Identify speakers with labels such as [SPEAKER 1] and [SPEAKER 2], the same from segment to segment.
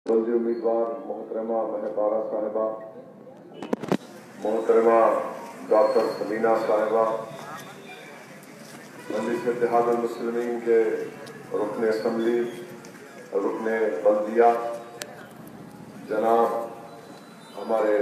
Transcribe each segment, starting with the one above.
[SPEAKER 1] बल्दी उम्मीदवार मोहतरमा महतारा साहिबा, मोहतरमा डॉक्टर समीना साहिबा, मजलिस इत्तेहाद मुस्लिमीन के रुकन असम्बली, रुकन बल्दिया जनाब हमारे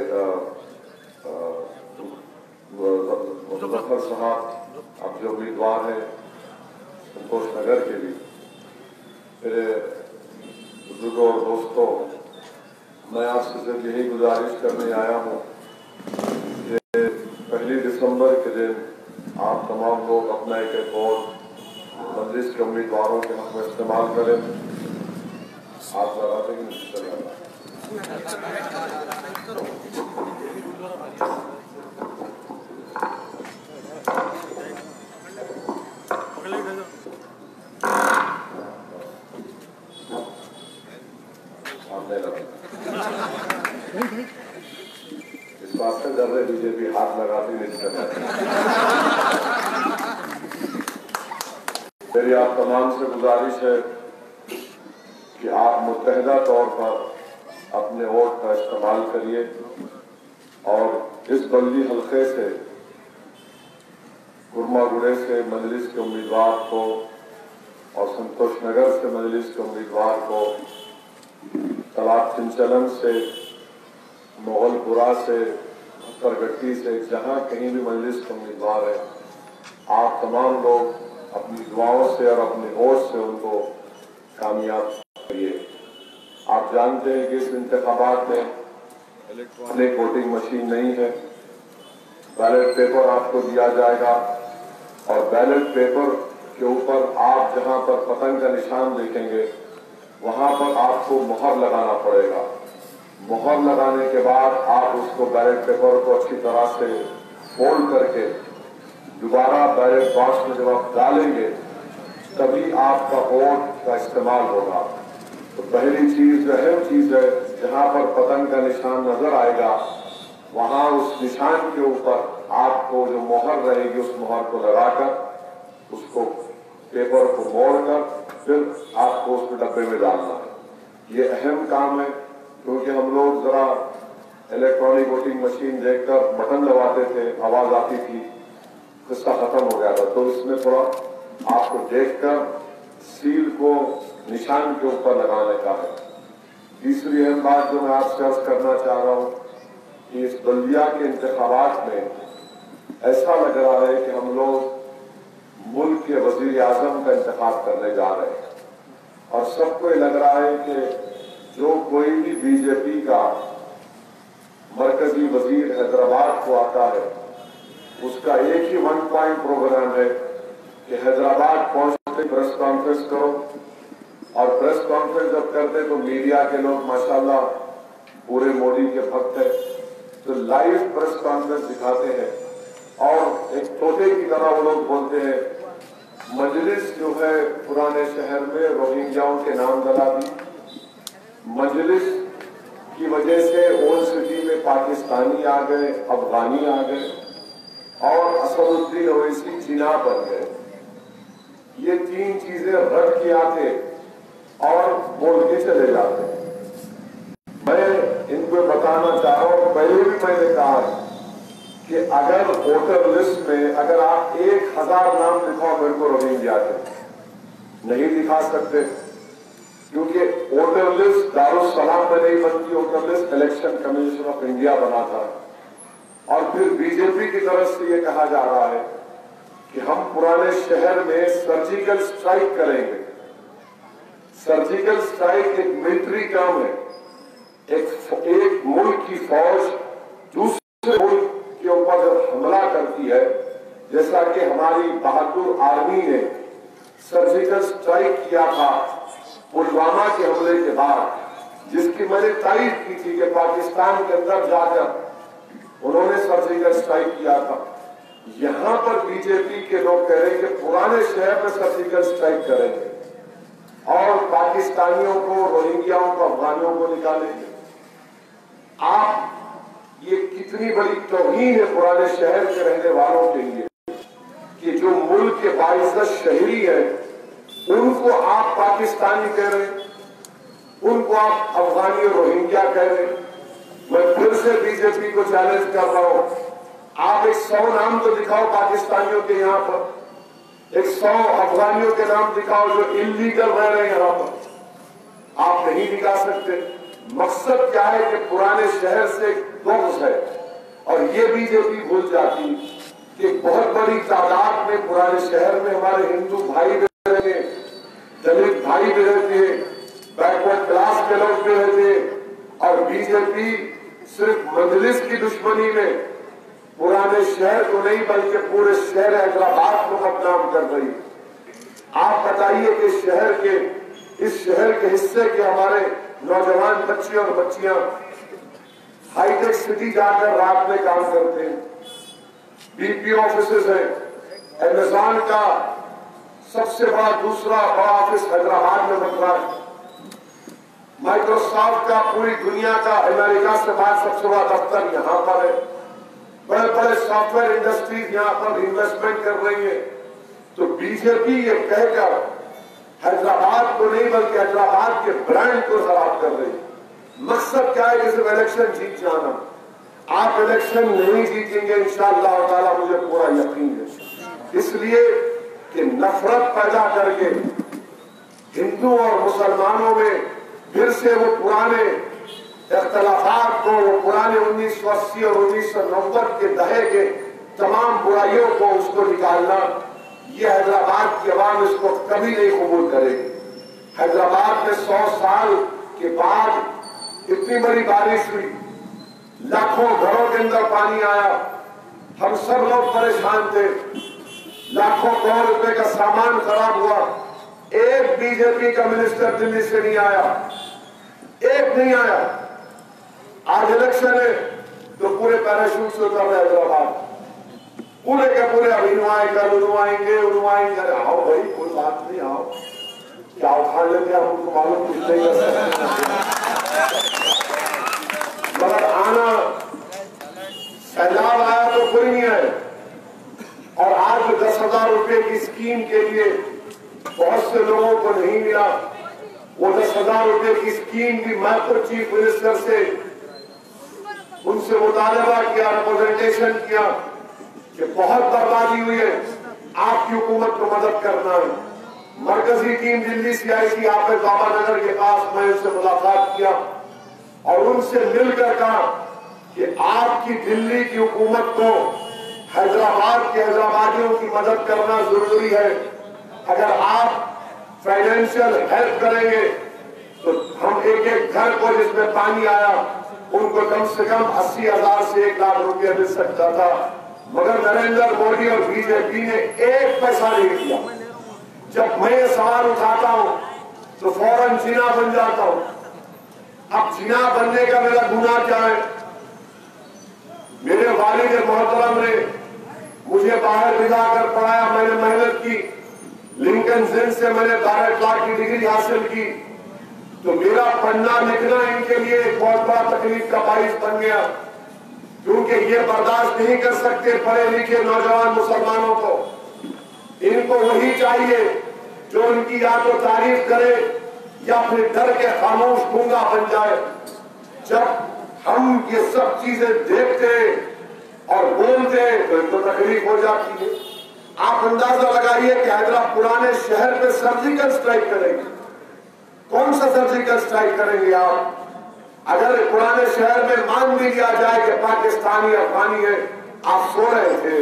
[SPEAKER 1] मुज़फ़्फ़र साहब अब जो उम्मीदवार हैं संतोष नगर के लिए, मेरे बुजुर्गों और दोस्तों, मैं आपसे सिर्फ यही गुजारिश करने आया हूँ कि 1 दिसंबर के दिन आप तमाम लोग अपना एक वोट मजलिस के उम्मीदवारों के हक़ में इस्तेमाल करें। आप लगाते हैं इस बात से डर रहे बीजेपी हाथ लगाती नहीं कर। मेरी आप तमाम से गुजारिश है कि आप मुत्तहिदा तौर पर अपने वोट का इस्तेमाल करिए और इस बल्दी हल्के से गुरमागुड़े से मजलिस के उम्मीदवार को और संतोष नगर से मजलिस के उम्मीदवार को, तलाब चिंचलन से, मोगलपुरा से, परगट्टी से, जहाँ कहीं भी मजलिस के उम्मीदवार है, आप तमाम लोग अपनी दुआओं से और अपने वोट से उनको कामयाब करिए। आप जानते हैं कि इस इंतखाबात में इलेक्ट्रॉनिक वोटिंग मशीन नहीं है। बैलेट पेपर आपको दिया जाएगा और बैलेट पेपर के ऊपर आप जहां पर पतंग का निशान देखेंगे वहां पर आपको मोहर लगाना पड़ेगा। मोहर लगाने के बाद आप उसको बैलेट पेपर को अच्छी तरह से फोल्ड करके दोबारा बैलेट बॉक्स में जब आप डालेंगे तभी आपका वोट का इस्तेमाल होगा। तो पहली चीज जो अहम चीज है, जहां पर पतंग का निशान नजर आएगा वहां उस निशान के ऊपर आपको जो मोहर रहेगी उस मोहर को लगाकर उसको पेपर को मोड़कर फिर आपको उसको डब्बे में डालना है। ये अहम काम है क्योंकि हम लोग जरा इलेक्ट्रॉनिक वोटिंग मशीन देखकर बटन दबाते थे, आवाज आती थी, किस्सा खत्म हो गया था। तो इसमें थोड़ा आपको देखकर सील को निशान के ऊपर लगाने का है। तीसरी अहम बात जो मैं आपसे अर्ज करना चाह रहा हूँ कि इस बल्दिया के इंतखाबात में ऐसा लग रहा है कि हम लोग मुल्क के वजीर आजम का इंतखाब करने जा रहे हैं और सबको ये लग रहा है कि जो कोई भी बीजेपी का मरकजी वजीर हैदराबाद को आता है उसका एक ही वन पॉइंट प्रोग्राम है कि हैदराबाद पहुंचते प्रेस कॉन्फ्रेंस करो, और प्रेस कॉन्फ्रेंस जब करते तो मीडिया के लोग माशाल्लाह पूरे मोदी के भक्त हैं तो लाइव प्रेस कॉन्फ्रेंस दिखाते हैं और एक तोते की तरह वो लोग बोलते हैं मजलिस जो है पुराने शहर में रोहिंग्याओं के नाम डला दी, मजलिस की वजह से ओल्ड सिटी में पाकिस्तानी आ गए, अफगानी आ गए और असदुद्दीन ओवैसी चीना बन गए। ये तीन चीजें रट के आते और बोल के चले जाते। मैं इनको बताना चाह रहा हूं, पहले भी मैंने कहा कि अगर वोटर लिस्ट में अगर आप 1000 नाम लिखाओ मेरे को रोहिंग्या के नहीं दिखा सकते क्योंकि वोटर लिस्ट दारुस्सलाम में नहीं बनती, voter list election commission of India बनाता है। और फिर बीजेपी की तरफ से ये कहा जा रहा है कि हम पुराने शहर में सर्जिकल स्ट्राइक करेंगे। सर्जिकल स्ट्राइक एक मिलिट्री टर्म है। एक मुल्क की फौज दूसरे मुल्क के ऊपर जब हमला करती है, जैसा कि हमारी बहादुर आर्मी ने सर्जिकल स्ट्राइक किया था पुलवामा के हमले के बाद, जिसकी मैंने तारीफ की थी कि पाकिस्तान के अंदर जाकर उन्होंने सर्जिकल स्ट्राइक किया था। यहां पर बीजेपी के लोग कह रहे हैं कि पुराने शहर में सर्जिकल स्ट्राइक करेंगे और पाकिस्तानियों को, रोहिंग्याओं को, अफगानियों को निकालेंगे। आप ये कितनी बड़ी तौहीन है पुराने शहर के रहने वालों के लिए कि जो मुल्क के बाइज़्ज़त शहरी है उनको आप पाकिस्तानी कह रहे हैं, ان کو آپ افغانی اور روہنگیا کہہ رہے ہیں۔ میں پھر سے بی جے پی کو چیلنج کر رہا ہوں، آپ 100 نام تو دکھاؤ پاکستانیوں کے یہاں پر، 100 افغانیوں کے نام دکھاؤ جو انلیگل رہ رہے ہیں یہاں پر، آپ نہیں دکھا سکتے۔ مقصد کیا ہے کہ پرانے شہر سے بغض ہے، اور یہ بی جے پی بھول جاتی کہ بہت بڑی تعداد میں پرانے شہر میں ہمارے ہندو بھائی بھی رہتے ہیں، دلت بھائی بھی رہتے ہیں، بیکورڈ کلاس کے لوگ بھی رہتے ہیں، اور بی جے پی صرف مجلس کی دشمنی میں پرانے شہر کو نہیں بلکہ پورے شہر حیدرآباد کو بدنام کر رہی۔ آپ بتائیے کہ اس شہر کے حصے کے ہمارے نوجوان بچے اور بچیاں ہائی ٹیک سٹی جا کر رات میں کام کرتے ہیں، بی پی آفیسز ہیں، امیزون کا سب سے بڑا دوسرا بڑا آفس حیدرآباد میں بن رہا ہے، مائکروسافٹ کا پوری دنیا کا امریکہ سے بعد سب سے بڑا دفتر یہاں پر ہے، بڑے بڑے سافٹ ویئر انڈسٹریز یہاں پر انویسٹمنٹ کر رہی ہیں۔ تو بی جے پی یہ کہہ کر حیدرآباد کو نہیں بلکہ حیدرآباد کے برانڈ کو خراب کر رہی ہے۔ مقصد کیا ہے کہ صرف الیکشن جیت جانا۔ آپ الیکشن نہیں جیتیں گے انشاءاللہ تعالیٰ، مجھے پورا یقین ہے، اس لیے کہ نفرت پیدا کر کے ہندو اور مسلمانوں میں پھر سے وہ پرانے اختلافات کو، وہ پرانے 1980 اور 1990 کے دہے کے تمام برائیوں کو اس کو نکالنا، یہ حیدرآباد کی عوام اس کو کبھی نہیں قبول کرے گی۔ حیدرآباد میں 100 سال کے بعد اتنی بڑی بارش ہوئی، لاکھوں گھروں کے اندر پانی آیا، ہم سب لوگ پریشان تھے، لاکھوں کروڑ روپے کا سامان خراب ہوا، ایک بی جے پی کا منسٹر دلی سے نہیں آیا، ایک نہیں آیا۔ آج الیکشن ہے تو پورے پیراشوٹ سے اتر رہے حیدرآباد، پورے کے پورے اب انوائیں کر انوائیں گے آؤ بھائی کوئی بات نہیں، آؤ کیا اٹھا لیں گے، ہم ان کو معلوم کچھ نہیں کر سکتے، مگر آنا سیلاب آیا تو کوئی نہیں آئے۔ اور آج 10,000 روپے کی اسکیم کے لیے بہت سے لوگوں کو نہیں ملا، وہ 10,000 روپے کی اسکیم بھی میں خود چیف منسٹر سے ان سے مطالبہ کیا، ریپرزنٹیشن کیا کہ بہت بربادی ہوئی ہے، آپ کی حکومت کو مدد کرنا ہے۔ مرکزی ٹیم دلی سے آئی تھی، حافظ بابا نگر کے پاس، میں ان سے ملاقات کیا اور ان سے مل کر کہا کہ آپ کی دلی کی حکومت کو حیدرآباد کے حیدرآبادیوں کی مدد کرنا ضروری ہے، اگر آپ فائنینشیل ہیلپ کریں گے تو ہم ایک ایک گھر کو جس میں پانی آیا ان کو کم سے کم 80,000 سے 1,00,000 روپیہ مل سکتا تھا، مگر نریندر مودی اور بی جے پی نے ایک پیسہ نہیں دیا۔ جب میں یہ سوال اٹھاتا ہوں تو فوراً جینا بن جاتا ہوں۔ اب جینا بننے کا میرا گناہ کیا ہے؟ میرے والد محترم نے مجھے باہر بھجا کر پڑھایا، میں نے محنت کی، لنکن زن سے میں نے 12 کلاس کی ڈگری حاصل کی، تو میرا پڑھنا لکھنا ان کے لیے ایک بہت بڑا تکلیف کا باعث بن گیا، کیونکہ یہ برداشت نہیں کر سکتے پڑھے لکھے نوجوان مسلمانوں کو۔ ان کو وہی چاہیے جو ان کی یا تو تعریف کرے یا پھر ڈر کے خاموش گونگا بن جائے۔ جب ہم یہ سب چیزیں دیکھتے اور بولتے تو ان کو تکلیف ہو جاتی ہے۔ آپ اندازہ لگائیے کہ حیدرآباد پرانے شہر پہ سرجیکل اسٹرائک کریں گے، کون سا سرجیکل اسٹرائک کریں گے آپ؟ اگر پرانے شہر میں مان بھی لیا جائے کہ پاکستانی افغانی ہے، آپ سو رہے تھے،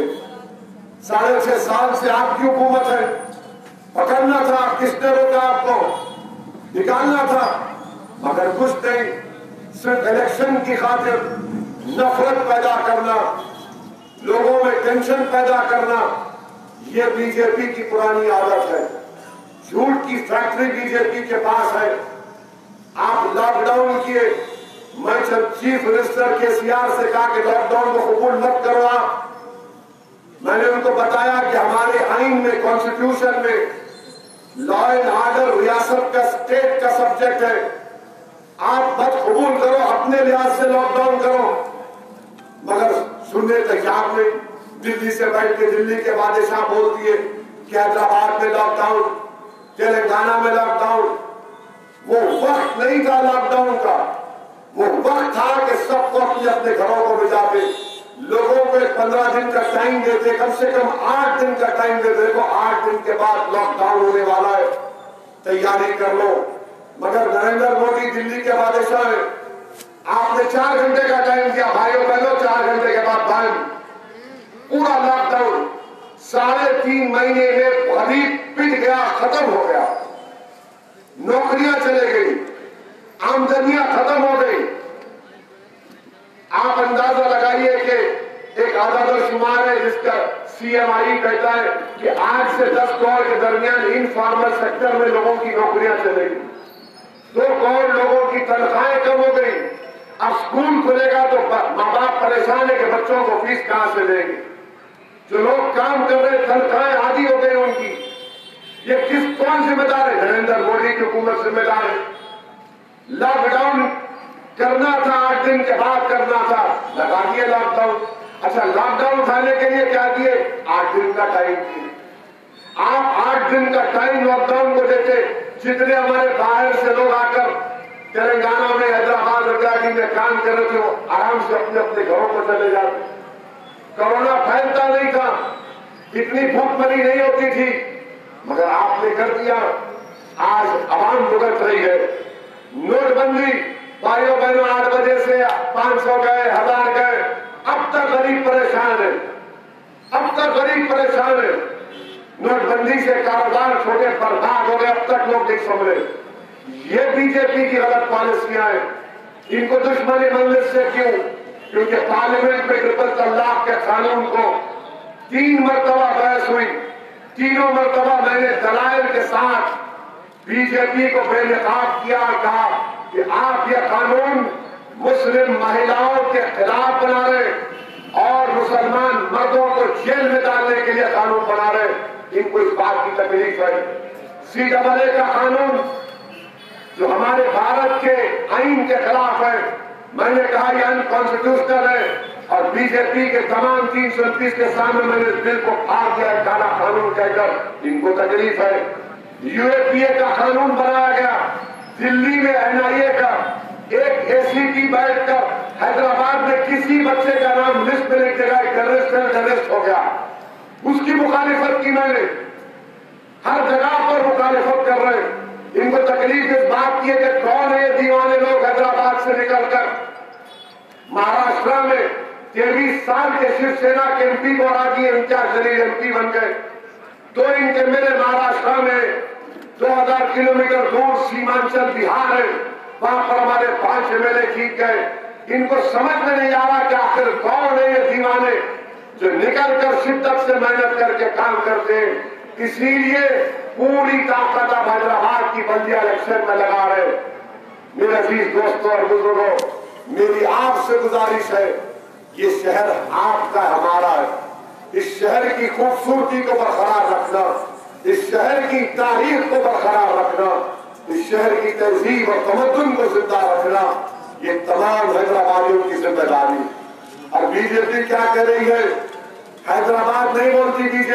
[SPEAKER 1] 6.5 سال سے آپ کی حکومت ہے، پکڑنا تھا، کس نے روکا آپ کو؟ نکالنا تھا، مگر کچھ نہیں، صرف الیکشن کی خاطر نفرت پیدا کرنا، لوگوں میں ٹینشن پیدا کرنا، یہ بی جے پی کی پرانی عادت ہے۔ جھوٹ کی فیکٹری بی جے پی کے پاس ہے۔ آپ لاک ڈاؤن کیے، میں چیف منسٹر KCR سے کہا کہ لاک ڈاؤن کو قبول مت کرو آپ۔ میں نے ان کو بتایا کہ ہمارے آئین میں، کانسٹیٹیوشن میں لا اینڈ آرڈر ریاست کا، اسٹیٹ کا سبجیکٹ ہے، آپ مت قبول کرو، اپنے لحاظ سے لاک ڈاؤن کرو، مگر سننے تیار نہیں۔ دلی سے بیٹھ کے دلی کے بادشاہ بول دیے کہ حیدرآباد میں لاک ڈاؤن، تلنگانہ میں لاک ڈاؤن، وہ وقت نہیں تھا لاک ڈاؤن کا، وہ وقت تھا کہ سب کو اپنے اپنے گھروں کو بچاتے، لوگوں کو 15 دن کا ٹائم دیتے، کم سے کم 8 دن کا ٹائم دیتے، دیکھو 8 دن کے بعد لاک ڈاؤن ہونے والا ہے، تیاری کر لو۔ مگر نریندر مودی دلی کے بادشاہ ہیں، آپ نے 4 گھنٹے کا ٹائم دیا، بھائیوں بہنوں 4 گھنٹے کے بعد بند، پورا لاک ڈاؤن 3.5 مہینے میں حدید پٹ گیا، ختم ہو گیا، نوکریاں چلے گئی، آمدنیاں ختم ہو گئی۔ آپ اندازہ لگائیے کہ ایک عدد و شمار ہے جس کا CMI کہتا ہے کہ 8 سے 10 کروڑ کے درمیان انفارمل سیکٹر میں لوگوں کی نوکریاں چلے گی، 2 کروڑ لوگوں کی تنخواہیں کم ہو گئی۔ اب اسکول کھلے گا تو ماں باپ پریشان ہے کہ بچوں کو فیس کہاں سے دیں گے، جو لوگ کام کر رہے تنخواہیں آدھی ہو گئی ان کی۔ یہ کون ذمہ دار ہے؟ نریندر مودی کی حکومت ذمہ دار ہے۔ لاک ڈاؤن کرنا تھا، 8 دن کے بعد کرنا تھا، لگا دیے لاک ڈاؤن۔ اچھا، لاک ڈاؤن اٹھانے کے لیے کیا دیے؟ 8 دن کا ٹائم دیے۔ آپ 8 دن کا ٹائم لاک ڈاؤن کو دیتے، جتنے ہمارے باہر سے لوگ آ کر تلنگانہ میں، حیدرآباد وغیرہ میں کام کر رہے تھے، وہ آرام سے اپنے اپنے گھروں کو چلے جاتے، کورونا پھیلتا نہیں تھا، اتنی بھوک مری نہیں ہوتی تھی، مگر آپ نے کر دیا۔ آج عوام بھگت رہی ہے۔ نوٹ بندی، بھائیوں بہنوں 8 بجے سے 500 گئے، 1000 گئے، اب تک غریب پریشان ہے، اب تک غریب پریشان ہے۔ نوٹ بندی سے کاروبار چھوٹے برباد ہو گئے، اب تک لوگ نہیں سمجھے۔ یہ بی جے پی کی غلط پالیسیاں ہیں۔ ان کو دشمنی مجلس سے کیوں؟ کیونکہ پارلیمنٹ میں ٹرپل طلاق کے قانون کو 3 مرتبہ بحث ہوئی، تینوں مرتبہ میں نے دلائل کے ساتھ بی جے پی کو بے نقاب کیا اور کہا کہ آپ یہ قانون مسلم مہیلاؤں کے خلاف بنا رہے اور مسلمان مردوں کو جیل میں ڈالنے کے لیے قانون بنا رہے۔ ان کو اس بات کی تکلیف ہے۔ CAA کا قانون جو ہمارے بھارت کے آئین کے خلاف ہے، میں نے کہا یہ ان کانسٹیٹیوشنل ہے، اور بی جے پی کے تمام 329 کے سامنے میں نے اس بل کو پھاڑ دیا ہے کالا قانون کہہ کر۔ ان کو تکلیف ہے۔ UAPA کا قانون بنایا گیا، دلی میں NIA کا ایک ACP بیٹھ کر حیدرآباد میں کسی بچے کا نام لسٹ میں لکھ دے گا، ٹیررسٹ ہو گیا، اس کی مخالفت کی میں نے، ہر جگہ پر مخالفت کر رہے ہیں۔ ان کو تکلیف اس بات کی ہے کہ کون ہے یہ دیوانے لوگ حیدرآباد سے نکل کر مہاراشٹر میں 23 سال کے شیو سینا کے MP کو ہرا دیے، امتیاز جلیل MP بن گئے۔ 2 ان کے میرے مہاراشٹر میں 2000 کلومیٹر دور سیمانچل بہار ہے، وہاں پر ہمارے 5 MLA جیت گئے۔ ان کو سمجھ میں نہیں آ رہا کہ آخر کون ہے یہ دیوانے جو نکل کر شدت سے محنت کر کے کام کرتے ہیں۔ اسی لیے پوری طاقت اب حیدرآباد کی بلدیہ الیکشن میں لگا رہے۔ میرے عزیز دوستوں اور بزرگوں، میری آپ سے گزارش ہے، یہ شہر آپ کا ہمارا ہے۔ اس شہر کی خوبصورتی کو برقرار رکھنا، اس شہر کی تاریخ کو برقرار رکھنا، اس شہر کی تہذیب اور تمدن کو زندہ رکھنا، یہ تمام حیدرآبادیوں کی ذمہ داری۔ اور بی جے پی کیا کر رہی ہے؟ حیدرآباد نہیں بولتی بی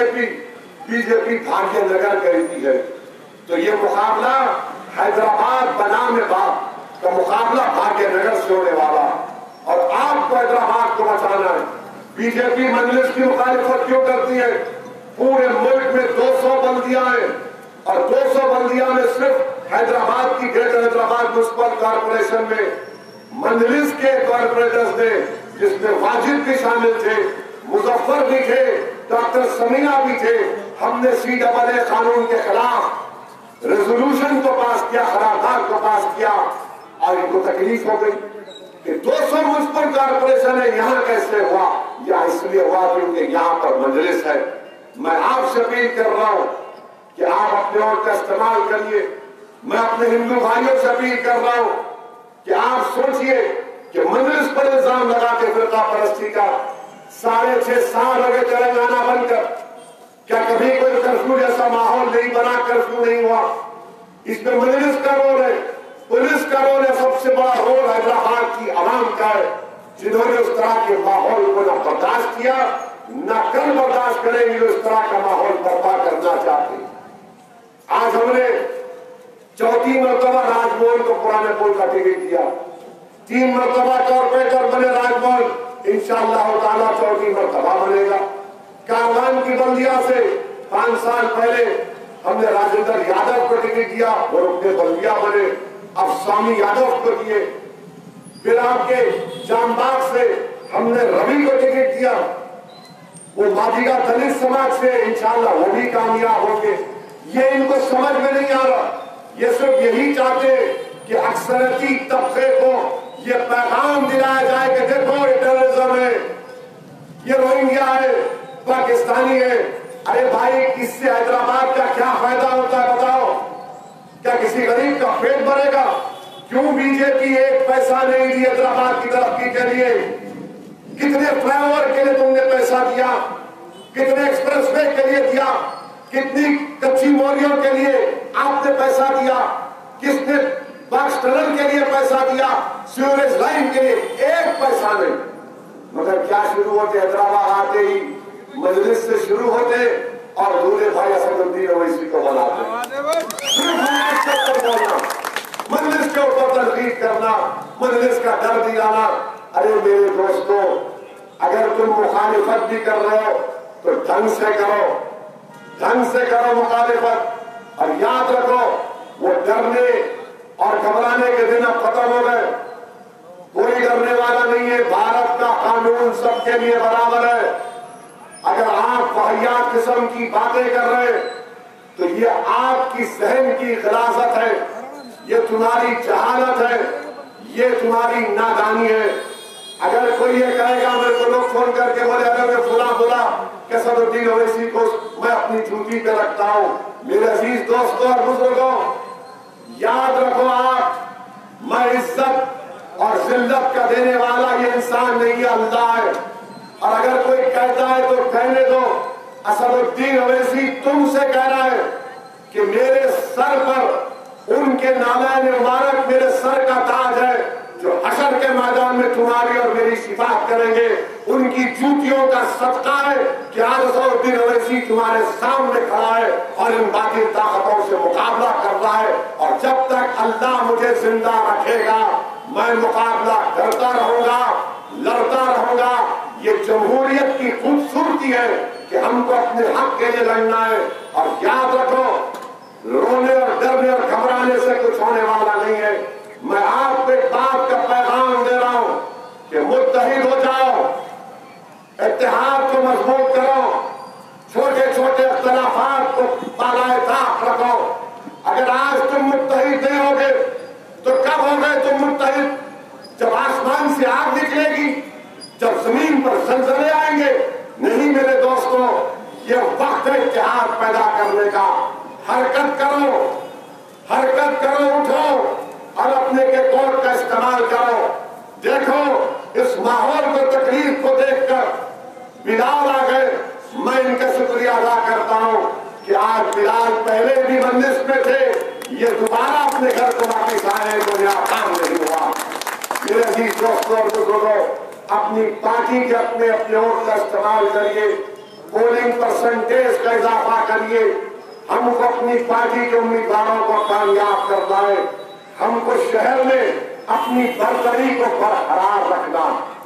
[SPEAKER 1] جے پی بھاگیہ نگر کہتی ہے۔ تو یہ مقابلہ حیدرآباد بنام باپ کا مقابلہ بھاگیہ نگر سے ہونے والا، اور آپ کو حیدرآباد کو بچانا ہے۔ بی جے پی مجلس کی مخالفت کیوں کرتی ہے؟ پورے ملک میں 200 بلدیاں ہیں، اور 200 بلدیاں میں صرف حیدرآباد کی گریٹر حیدرآباد میونسپل کارپوریشن میں مجلس کے کارپوریٹرز نے، جس میں واجد بھی شامل تھے، مظفر بھی تھے، ڈاکٹر سمینا بھی تھے، ہم نے CAA قانون کے خلاف ریزولوشن کو پاس کیا، قرارداد کو پاس کیا، اور ان کو تکلیف ہو گئی کہ 200 میونسپل کارپوریشن ہے، یہاں کیسے ہوا؟ یا اس لیے ہوا کیونکہ یہاں پر مجلس ہے۔ میں آپ سے اپیل کر رہا ہوں کہ آپ اپنے ووٹ کا استعمال کریے۔ میں اپنے ہندو بھائیوں سے اپیل کر رہا ہوں کہ آپ سوچئے کہ مجلس پر الزام لگا کے فرقہ پرستی کا 6.5 سال ہو گئے تلنگانہ بن کر، کیا کبھی کوئی کرفیو جیسا ماحول نہیں بنا، کرفیو نہیں ہوا؟ اس میں مجلس کا رول ہے، پولیس کا رول ہے، سب سے بڑا رول حیدرآباد کی عوام کا ہے، جنہوں نے اس طرح کے ماحول کو نہ برداشت کیا، نہ کل برداشت کریں گے اس طرح کا ماحول برپا کرنا چاہتے ہیں۔ آج ہم نے चौथी मरतबा राजमोहन को पुराने पुल का टिकट दिया, 3 मरतबा कॉर्पोरेटर बने राजमोहन, इंशाअल्लाह ताला चौथी मरतबा बनेगा। कारवान की बल्दिया से 5 साल पहले हमने राजेंद्र यादव को टिकट दिया, वो रुकने बल्दिया बने, अब स्वामी यादव को दिए। फिर आपके जामबाग से हमने रवि को टिकट दिया, वो मादिगा दलित समाज से, इंशाअल्लाह वो भी कामयाब होंगे। ये इनको समझ में नहीं आ रहा, ये सिर्फ यही चाहते कि अक्सरती तबके को ये पैगाम दिलाया जाए कि देखो ये टेररिज्म है, ये रोहिंग्या है, पाकिस्तानी है। अरे भाई, इससे हैदराबाद का क्या फायदा होता है बताओ? क्या किसी गरीब का पेट भरेगा? क्यों बीजेपी एक पैसा नहीं दी हैदराबाद की तरक्की के लिए? कितने फ्लाईओवर के लिए तुमने पैसा दिया? कितने एक्सप्रेसवे के लिए दिया? कितनी कच्ची मोरियों के लिए आपने पैसा दिया? किसने बॉक्स टनल के लिए पैसा दिया? सीवरेज लाइन के लिए एक पैसा नहीं। मगर क्या शुरू होते, हैदराबाद आते ही मजलिस से शुरू होते और दूल्हे भाई असदुद्दीन ओवैसी को बनाते। मजलिस के ऊपर तनकीद करना, मजलिस का डर दिलाना। अरे मेरे दोस्तों, अगर तुम मुखालिफत भी कर रहे हो तो ढंग से करो, ढंग से करो मुखालिफत। और याद रखो, वो डरने और घबराने के दिन अब खत्म हो गए। कोई डरने वाला नहीं है। भारत का कानून सबके लिए बराबर है। अगर आप वाहियात किस्म की बातें कर रहे हैं तो ये आपकी सहन की खिलाफत है, ये तुम्हारी जहालत है, ये तुम्हारी नादानी है। अगर कोई ये कहेगा, मेरे को लोग फोन करके बोले अगर मैं फुला बोला कि असदुद्दीन ओवैसी को मैं अपनी जूती पे रखता हूं, मेरे अजीज दोस्तों और बुजुर्गों, याद रखो आप, मैं इज्जत और जिल्लत का देने वाला ये इंसान नहीं है, अल्लाह है। और अगर कोई कहता है तो कहने दो। असदुद्दीन ओवैसी तुमसे कह रहा है कि मेरे सर पर उनके नामैन मुबारक, मेरे सर का ताज है, जो हशर के मैदान में तुम्हारी और मेरी शिफात करेंगे। उनकी जूतियों का सदका है कि आज असदुद्दीन ओवैसी तुम्हारे सामने खड़ा है और इन बाकी ताकतों से मुकाबला कर रहा है। और जब तक अल्लाह मुझे जिंदा रखेगा, मैं मुकाबला करता रहूंगा, लड़ता रहूंगा। ये जमहूरियत की खूबसूरती है कि हमको अपने हक के लिए लड़ना है। और याद रखो, रोने और डरने और घबराने से कुछ होने वाला नहीं है। मैं आपको एक बात का पैगाम दे रहा हूं कि मुत्तहिद हो जाओ, इत्तेहाद को मजबूत करो, छोटे छोटे इख्तिलाफात को बालाए ताक रखो। अगर आज तुम मुत्तहिद नहीं होगे तो कब होगे तुम मुत्तहिद? जब आसमान से आग निकलेगी, जब जमीन पर जलजले आएंगे। नहीं मेरे दोस्तों, ये वक्त है इत्तेहाद पैदा करने का। हरकत करो, हरकत करो, उठो और अपने के कोड का इस्तेमाल करो। देखो, इस माहौल को, तकलीफ को देखकर बिलाल आ गए। मैं इनका शुक्रिया अदा करता हूं कि आज बिलाल पहले भी बंदिश में थे, ये दोबारा अपने घर को वापिस आए, कोई काम नहीं हुआ। मेरे अजीज दोस्तों और बुजुर्गों, अपनी पार्टी के अपने अपने वोट का इस्तेमाल करिए, पोलिंग परसेंटेज का इजाफा करिए। हमको अपनी पार्टी के उम्मीदवारों को कामयाब करना है। हमको शहर में अपनी बरतरी को बरकरार रखना,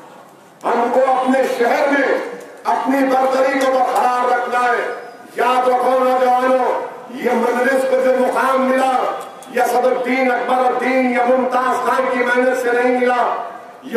[SPEAKER 1] हमको अपने शहर में अपनी बरतरी को बरकरार रखना है। याद रखो नौजवानों, ये मजलिस को जो मुकाम मिला, ये असदुद्दीन अकबरुद्दीन या मुमताज खान की मेहनत से नहीं मिला। ये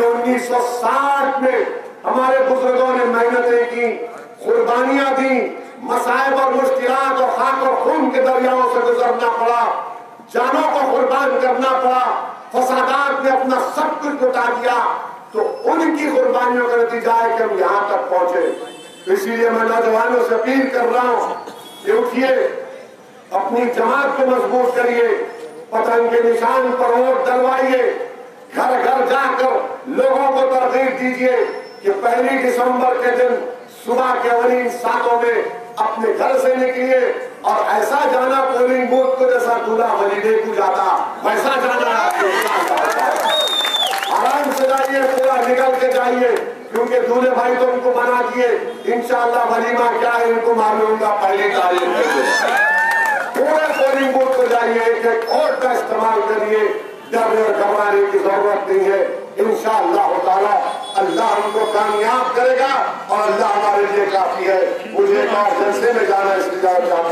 [SPEAKER 1] 1960 में हमारे बुजुर्गों ने मेहनतें की, कुर्बानियां दी, मसाइब और मुश्किलात और खाक और खून के दरियाओं से गुजरना पड़ा, जानों को कुर्बान करना पड़ा, फसादात ने अपना सब कुछ लुटा दिया। तो उनकी कुर्बानियों का नतीजा है कि हम यहाँ तक पहुंचे। इसीलिए मैं नौजवानों से अपील कर रहा हूं कि उठिए, अपनी जमात को मजबूत करिए, पतंग के निशान पर वोट डलवाइए, घर घर जाकर लोगों को तरगीब दीजिए कि 1 दिसंबर के दिन सुबह के अवलीन सातों में अपने घर से निकलिए और ऐसा जाना पोलिंग बूथ को जैसा दूल्हा वलीदे को जाता, वैसा जाना। आराम से जाइए, पूरा निकल के जाइए, क्योंकि दूल्हे भाई तो उनको बना दिए। इंशाअल्लाह वलीमा क्या है इनको मालूम होगा 1 तारीख को। पूरे पोलिंग बूथ को چاہیے ایک ایک ووٹ کا استعمال کریے، ڈرنے اور گھبرانے کی ضرورت نہیں ہے، انشاءاللہ تعالیٰ اللہ ہم کو کامیاب کرے گا اور اللہ ہمارے لیے کافی ہے۔ مجھے ایک اور جلسے میں جانا ہے، اس لیے